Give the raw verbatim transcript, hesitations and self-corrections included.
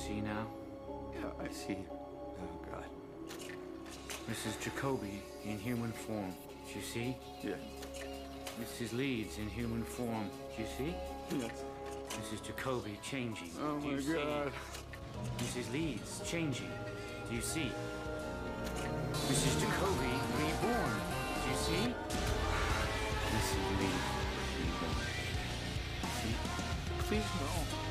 see now? Yeah, I see. Oh, God. Missus Jacoby in human form. Do you see? Yeah. Missus Leeds in human form. Do you see? Yes. Missus Jacoby changing. Oh, Do you my see? God. Missus Leeds changing. Do you see? Missus Jacoby reborn. Do you see? Missus Leeds reborn. See? Please, no.